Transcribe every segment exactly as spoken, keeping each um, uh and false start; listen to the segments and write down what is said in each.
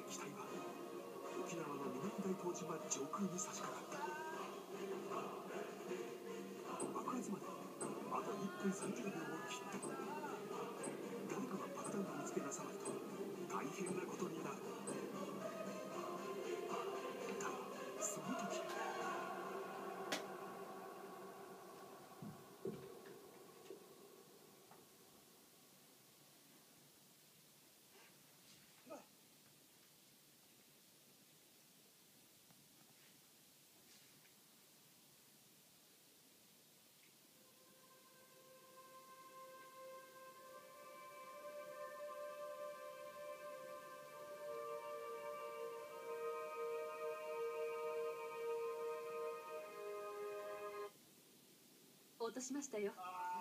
機体は沖縄の南大東島上空に差し掛かった。爆発まであといっぷんさんじゅうびょうを切った。誰かが爆弾を見つけ出さないと大変なことになる。だがその時、 落としましたよ。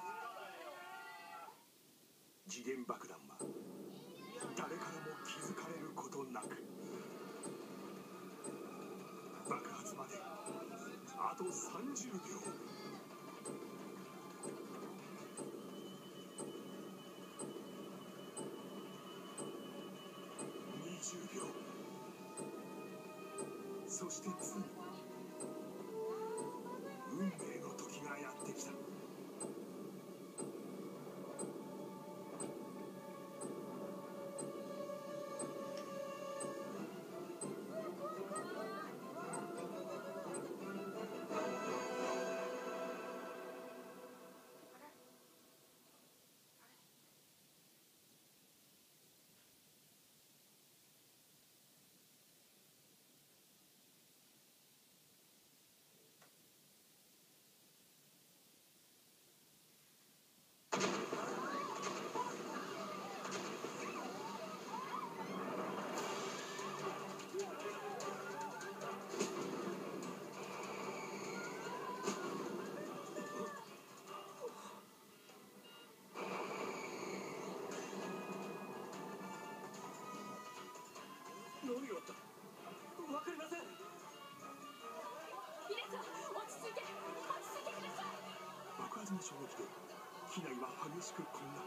時限爆弾は誰からも気づかれることなく、爆発まであとさんじゅうびょう。にじゅうびょう。そしてついに運命の時がやってきた。何があった？わかりません。 皆さん落ち着いて落ち着いてください。 爆発の衝撃で機内は激しく混乱。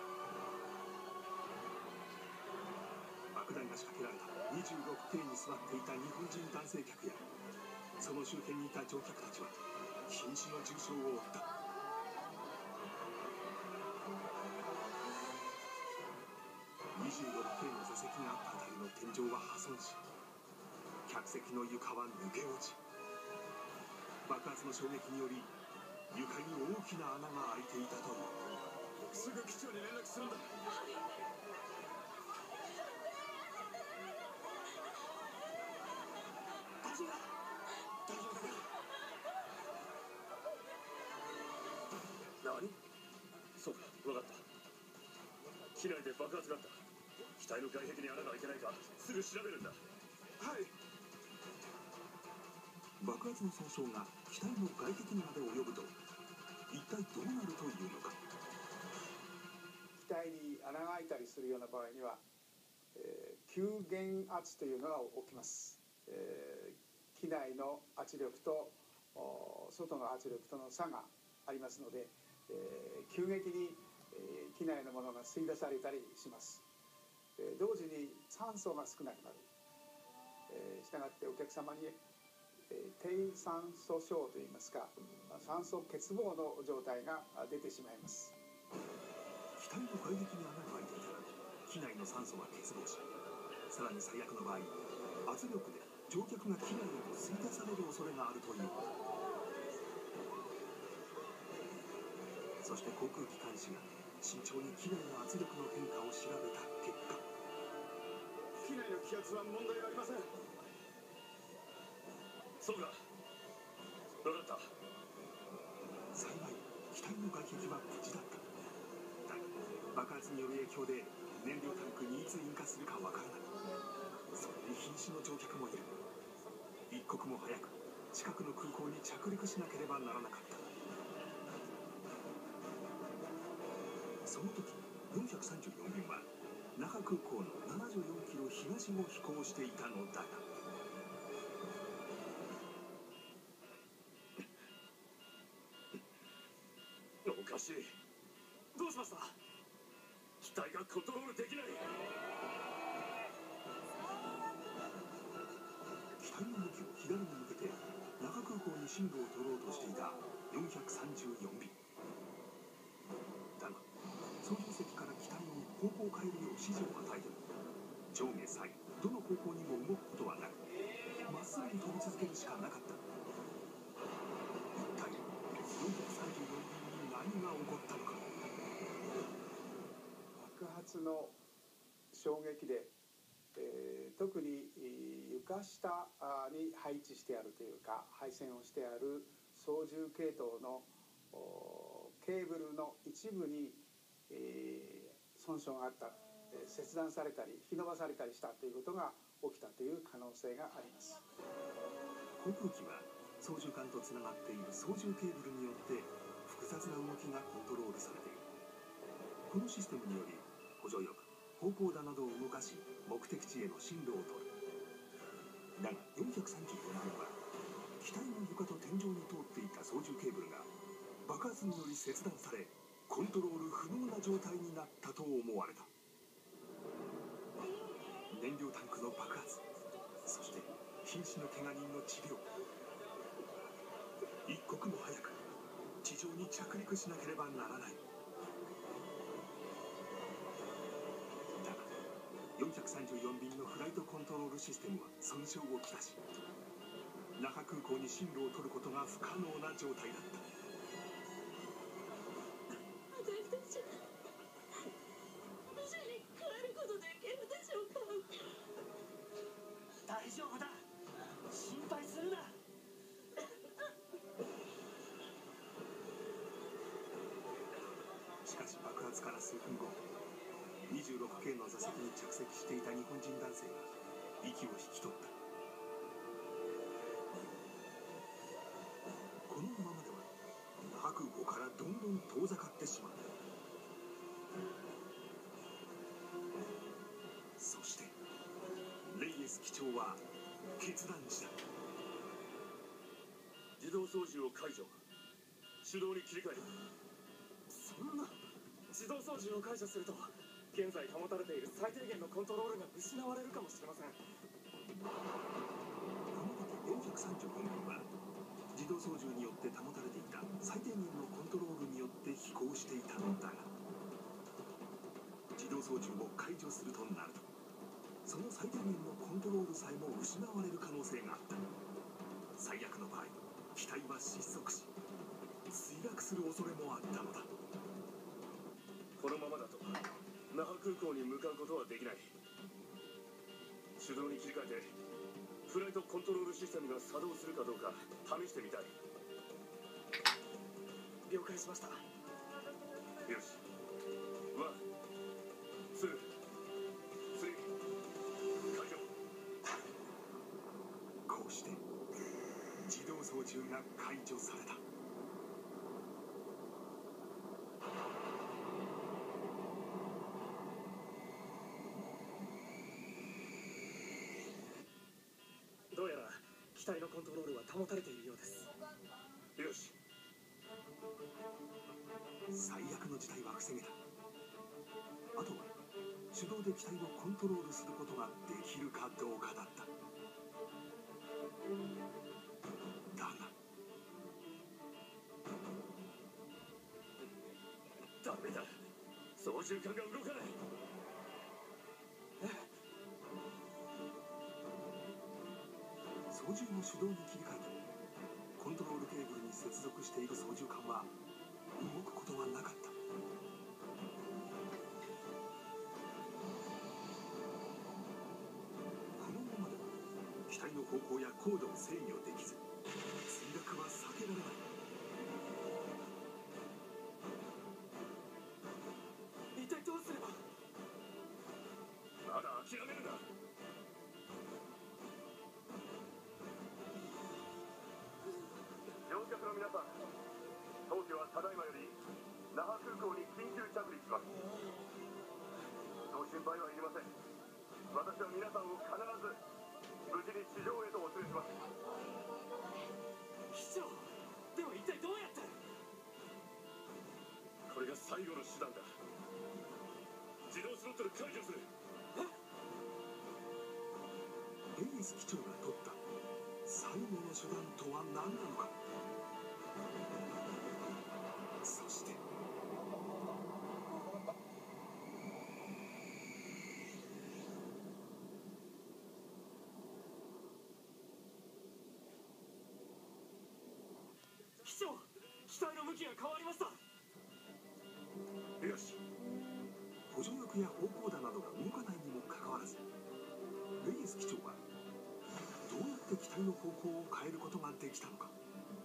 爆弾が仕掛けられた にじゅうろくケー に座っていた日本人男性客やその周辺にいた乗客たちは瀕死の重傷を負った。にじゅうろくケー の座席があったあたりの天井は破損し、客席の床は抜け落ち、爆発の衝撃により床に大きな穴が開いていたという。すぐ機長に連絡するんだ。大丈夫だ。大丈夫だ。何？そうか、分かった。機内で爆発があった。機体の外壁に穴が開いてないかすぐ調べるんだ。はい。爆発の損傷が機体の外壁にまで及ぶと一体どうなるというのか。 機体に穴が開いたりするような場合には、えー、急減圧というのが起きます。えー、機内の圧力と外の圧力との差がありますので、えー、急激に、えー、機内のものが吸い出されたりします。えー、同時に酸素が少なくなる。えー、したがってお客様に低酸素症といいますか、酸素欠乏の状態が出てしまいます。 機体の外壁に穴が開いていたら機内の酸素が欠乏し、さらに最悪の場合圧力で乗客が機内へと吸い出される恐れがあるという。そして航空機関士が慎重に機内の圧力の変化を調べた結果、 機内の気圧は問題ありません。 そうか、分かった。幸い機体の外壁は無事だった。だが爆発による影響で燃料タンクにいつ引火するかわからない。それに瀕死の乗客もいる。一刻も早く近くの空港に着陸しなければならなかった。その時よんひゃくさんじゅうよん便は那覇空港のななじゅうよんキロ東を飛行していたのだが、おかしい。どうしました？機体がコントロールできない。 体の向きを左に向けて那覇空港に進路を取ろうとしていたよんひゃくさんじゅうよんびんだが、操縦席から機体に方向を変えるよう指示を与えても上下左右どの方向にも動くことはなく、まっすぐに飛び続けるしかなかった。一体よんひゃくさんじゅうよんびんに何が起こったのか。 爆発の衝撃で、えー特にえー床下あに配置してあるというか配線をしてある操縦系統のおケーブルの一部に、えー損傷があった、えー切断されたり引き伸ばされたりしたということが起きたという可能性があります。 航空機は操縦桿とつながっている操縦ケーブルによって複雑な動きがコントロールされている。このシステムにより補助翼方向舵などを動かし目的地への進路を取る。だがよんひゃくさんじゅうよんびんは機体の床と天井に通っていた操縦ケーブルが爆発により切断されコントロール不能な状態になったと思われた。燃料タンクの爆発、そして瀕死の怪我人の治療、一刻も早く地上に着陸しなければならない。だがよんひゃくさんじゅうよんびんのフライトコントロールシステムは損傷をきたし、那覇空港に進路を取ることが不可能な状態だった。 私たちは無事に帰ることできるでしょうか。 大丈夫だ、心配するな。 しかし爆発から数分後、にじゅうろくけいの座席に着席していた日本人男性が息を引き取った。このままでは那覇空港からどんどん遠ざかってしまう。そしてレイエス機長は決断した。 自動操縦を解除、手動に切り替える。 そんな自動操縦を解除すると現在保たれている最低限のコントロールが失われるかもしれません。 この時よんひゃくさんじゅうよんびんは自動操縦によって保たれていた最低限のコントロールによって飛行していたのだが、自動操縦を解除するとなるとその最低限のコントロールさえも失われる可能性があった。最悪の場合、機体は失速し墜落する恐れもあったのだ。 このままだと那覇空港に向かうことはできない。手動に切り替えてフライトコントロールシステムが作動するかどうか試してみたい。 了解しました。 よし、ワン、ツー、スリー、解除。 こうして自動操縦が解除された。 どうやら機体のコントロールは保たれているようです。 よし、 最悪の事態は防げた。あとは手動で機体をコントロールすることができるかどうかだった。だがダメだ、操縦桿が動かない。 操縦を手動に切り替えてもコントロールケーブルに接続している操縦桿は動くことはなかった。このままでは機体の方向や高度を制御できず墜落は避けられない。 一体どうすれば。 まだ諦めるな。乗客の皆さん、当機はただいまより那覇空港に緊急着陸します。ご心配はいりません。私は皆さんを必ず無事に地上へとお連れします。 機長、では一体どうやって。 これが最後の手段だ。自動スロットル解除する。 レイエス機長が取った最後の手段とは何なのか。そして機長、機体の向きが変わりました。 よし、補助翼や方向舵などが動かないにもかかわらず、レイエス機長はどうやって機体の方向を変えることができたのか。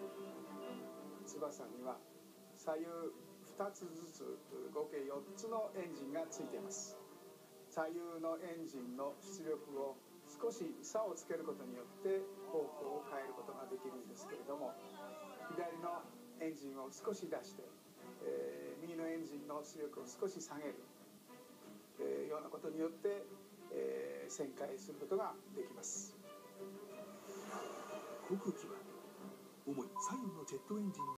翼には左右ふたつずつ合計よっつのエンジンがついています。左右のエンジンの出力を少し差をつけることによって方向を変えることができるんですけれども、左のエンジンを少し出して、えー、右のエンジンの出力を少し下げる、えー、ようなことによって、えー、旋回することができます。 航空機は主に左右のジェットエンジン